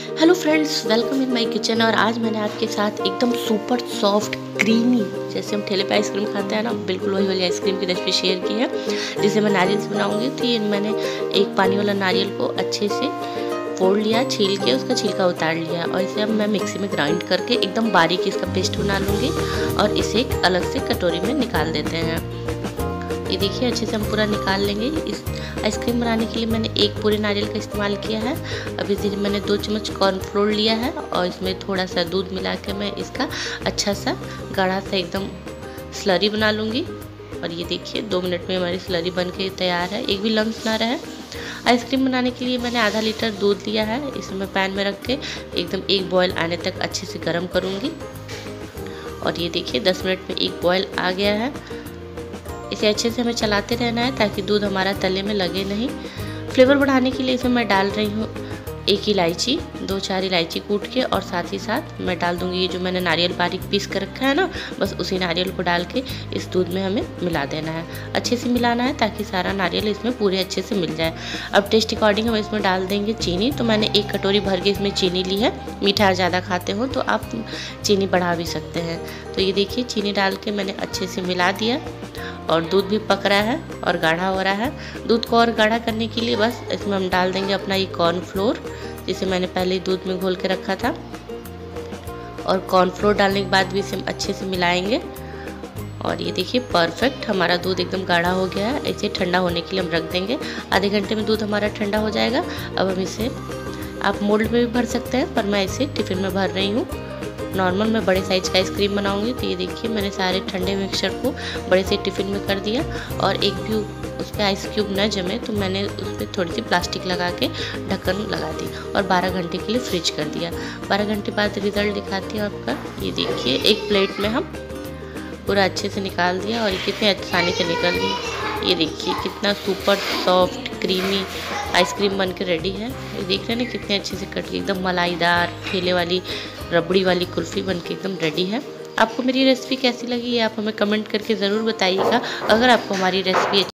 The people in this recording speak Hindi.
Hello friends, welcome in my kitchen. और आज मैंने आपके साथ एकदम सुपर सॉफ्ट क्रीमी, जैसे हम ठेले पे आइसक्रीम खाते हैं ना, बिल्कुल वही वाली आइसक्रीम की रेसिपी शेयर की है, जिसे मैं नारियल से बनाऊंगी। तो ये मैंने एक पानी वाला नारियल को अच्छे से फोड़ लिया, छील के उसका छिलका उतार लिया, और इसे अब मैं मिक्सी में ग्राइंड करके एकदम बारीक इसका पेस्ट बना लूँगी और इसे एक अलग से कटोरी में निकाल देते हैं। ये देखिए, अच्छे से हम पूरा निकाल लेंगे। इस आइसक्रीम बनाने के लिए मैंने एक पूरे नारियल का इस्तेमाल किया है। अब इसे मैंने 2 चम्मच कॉर्नफ्लोर लिया है और इसमें थोड़ा सा दूध मिला के मैं इसका अच्छा सा गाढ़ा सा एकदम स्लरी बना लूँगी। और ये देखिए, 2 मिनट में हमारी स्लरी बन के तैयार है, एक भी लम्स ना रहे। आइसक्रीम बनाने के लिए मैंने आधा लीटर दूध लिया है। इसे मैं पैन में रख के एकदम एक बॉयल आने तक अच्छे से गर्म करूँगी। और ये देखिए, 10 मिनट में एक बॉयल आ गया है। इसे अच्छे से हमें चलाते रहना है ताकि दूध हमारा तले में लगे नहीं। फ्लेवर बढ़ाने के लिए इसमें मैं डाल रही हूँ 1 इलायची, 2-4 इलायची कूट के, और साथ ही साथ मैं डाल दूँगी ये जो मैंने नारियल बारीक पीस कर रखा है ना, बस उसी नारियल को डाल के इस दूध में हमें मिला देना है। अच्छे से मिलाना है ताकि सारा नारियल इसमें पूरे अच्छे से मिल जाए। अब टेस्ट अकॉर्डिंग हम इसमें डाल देंगे चीनी। तो मैंने 1 कटोरी भर के इसमें चीनी ली है। मीठा ज़्यादा खाते हो तो आप चीनी बढ़ा भी सकते हैं। तो ये देखिए, चीनी डाल के मैंने अच्छे से मिला दिया और दूध भी पक रहा है और गाढ़ा हो रहा है। दूध को और गाढ़ा करने के लिए बस इसमें हम डाल देंगे अपना ये कॉर्नफ्लोर, जिसे मैंने पहले ही दूध में घोल के रखा था। और कॉर्नफ्लोर डालने के बाद भी इसे हम अच्छे से मिलाएंगे। और ये देखिए, परफेक्ट हमारा दूध एकदम गाढ़ा हो गया है। इसे ठंडा होने के लिए हम रख देंगे। आधे घंटे में दूध हमारा ठंडा हो जाएगा। अब हम इसे, आप मोल्ड में भी भर सकते हैं, पर मैं इसे टिफ़िन में भर रही हूँ। नॉर्मल मैं बड़े साइज़ का आइसक्रीम बनाऊंगी। तो ये देखिए, मैंने सारे ठंडे मिक्सचर को बड़े से टिफ़िन में कर दिया। और एक भी उस पर आइस क्यूब न जमे तो मैंने उस पर थोड़ी सी प्लास्टिक लगा के ढक्कन लगा दी और 12 घंटे के लिए फ्रिज कर दिया। 12 घंटे बाद रिज़ल्ट दिखाती है आपका। ये देखिए, एक प्लेट में हम पूरा अच्छे से निकाल दिया और ये कितने आसानी से निकल गई। ये देखिए, कितना सुपर सॉफ्ट क्रीमी आइसक्रीम बन के रेडी है। ये देख रहे हैं ना, कितने अच्छे से कट के एकदम मलाईदार ठेले वाली रबड़ी वाली कुल्फ़ी बन के एकदम रेडी है। आपको मेरी रेसिपी कैसी लगी, ये आप हमें कमेंट करके ज़रूर बताइएगा। अगर आपको हमारी रेसिपी